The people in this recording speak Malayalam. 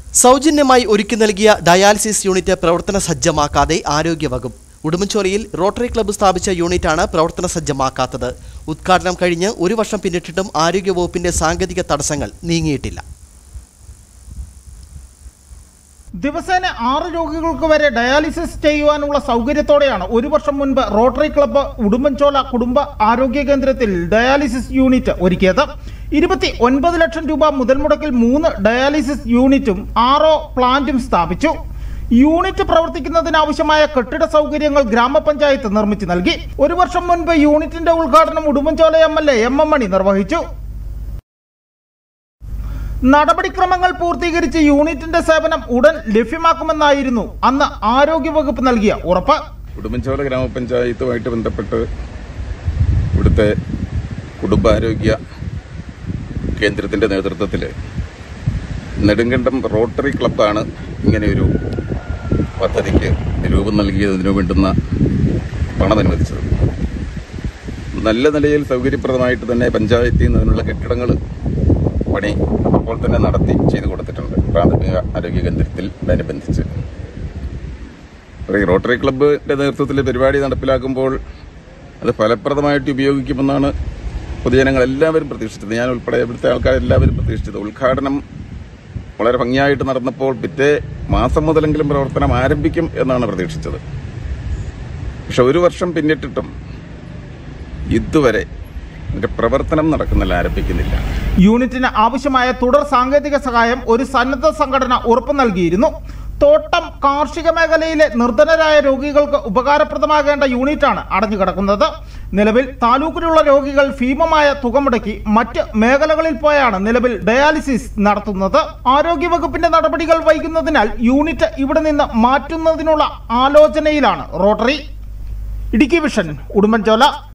സൗജന്യമായി ഒരുക്കി നൽകിയ ഡയാലിസിസ് യൂണിറ്റ് പ്രവർത്തന സജ്ജമാക്കാതെ ആരോഗ്യവകുപ്പ്. ഉടുമ്പൻചോലയിൽ റോട്ടറി ക്ലബ്ബ് സ്ഥാപിച്ച യൂണിറ്റാണ് പ്രവർത്തന സജ്ജമാക്കാത്തത്. ഉദ്ഘാടനം കഴിഞ്ഞ് ഒരു വർഷം പിന്നിട്ടിട്ടും ആരോഗ്യവകുപ്പിന്റെ സാങ്കേതിക തടസ്സങ്ങൾ നീങ്ങിയിട്ടില്ല. ദിവസേന 6 രോഗികൾക്ക് വരെ ഡയാലിസിസ് ചെയ്യുവാനുള്ള സൗകര്യത്തോടെയാണ് ഒരു വർഷം മുൻപ് റോട്ടറി ക്ലബ്ബ് ഉടുമ്പൻചോല കുടുംബ ആരോഗ്യ കേന്ദ്രത്തിൽ ഡയാലിസിസ് യൂണിറ്റ് ഒരുക്കിയത്. 29 ലക്ഷം രൂപ മുതൽ മുടക്കിൽ 3 ഡയാലിസിസ് യൂണിറ്റും 6 പ്ലാന്റും സ്ഥാപിച്ചു. യൂണിറ്റ് പ്രവർത്തിക്കുന്നതിനാവശ്യമായ കെട്ടിട സൗകര്യങ്ങൾ ഗ്രാമപഞ്ചായത്ത് നിർമ്മിച്ചു നൽകി. ഒരു വർഷം മുൻപ് യൂണിറ്റിന്റെ ഉദ്ഘാടനം ഉടുമ്പൻചോല MLA MM മണി നിർവഹിച്ചു. നടപടിക്രമങ്ങൾ പൂർത്തീകരിച്ച് യൂണിറ്റിന്റെ സേവനം ഉടൻ ലഭ്യമാക്കുമെന്നായിരുന്നു അന്ന് ആരോഗ്യവകുപ്പ് നൽകിയ ഉറപ്പ്. ഉടുമ്പൻചോല ഗ്രാമപഞ്ചായത്തുമായിട്ട് ബന്ധപ്പെട്ട് ഇവിടുത്തെ കുടുംബാരോഗ്യ കേന്ദ്രത്തിന്റെ നേതൃത്വത്തിൽ നെടുങ്കണ്ടം റോട്ടറി ക്ലബ്ബാണ് ഇങ്ങനെയൊരു പദ്ധതിക്ക് രൂപം നൽകിയതിനു വേണ്ടുന്ന പണം അനുവദിച്ചത്. നല്ല നിലയിൽ സൗകര്യപ്രദമായിട്ട് തന്നെ പഞ്ചായത്തിൽ നിന്ന് അതിനുള്ള കെട്ടിടങ്ങൾ പണി അപ്പോൾ തന്നെ നടത്തി ചെയ്തു കൊടുത്തിട്ടുണ്ട് പ്രാഥമിക ആരോഗ്യ കേന്ദ്രത്തിൽ അനുബന്ധിച്ച്. റോട്ടറി ക്ലബ്ബിന്റെ നേതൃത്വത്തിൽ പരിപാടി നടപ്പിലാക്കുമ്പോൾ അത് ഫലപ്രദമായിട്ട് ഉപയോഗിക്കുമെന്നാണ് പൊതുജനങ്ങൾ എല്ലാവരും പ്രതീക്ഷിച്ചത്. ഞാൻ ഉൾപ്പെടെ ഇവിടുത്തെ ആൾക്കാരെല്ലാവരും പ്രതീക്ഷിച്ചത്. ഉദ്ഘാടനം വളരെ ഭംഗിയായിട്ട് നടന്നപ്പോൾ പിറ്റേ മാസം മുതലെങ്കിലും പ്രവർത്തനം ആരംഭിക്കും എന്നാണ് പ്രതീക്ഷിച്ചത്. പക്ഷെ ഒരു വർഷം പിന്നിട്ടിട്ടും ഇതുവരെ പ്രവർത്തനം നടക്കുന്നില്ല, ആരംഭിക്കുന്നില്ല. യൂണിറ്റിന് ആവശ്യമായ തുടർ സാങ്കേതിക സഹായം ഒരു സന്നദ്ധ സംഘടന ഉറപ്പു നൽകിയിരുന്നു. തോട്ടം കാർഷിക മേഖലയിലെ നിർധനരായ രോഗികൾക്ക് ഉപകാരപ്രദമാകേണ്ട യൂണിറ്റാണ് അടഞ്ഞുകിടക്കുന്നത്. നിലവിൽ താലൂക്കിലുള്ള രോഗികൾ ഭീമമായ തുക മുടക്കി മറ്റ് മേഖലകളിൽ പോയാണ് നിലവിൽ ഡയാലിസിസ് നടത്തുന്നത്. ആരോഗ്യവകുപ്പിന്റെ നടപടികൾ വൈകുന്നതിനാൽ യൂണിറ്റ് ഇവിടെ നിന്ന് മാറ്റുന്നതിനുള്ള ആലോചനയിലാണ് റോട്ടറി. ഇടുക്കി വിഷൻ, ഉടുമ്പൻചോല.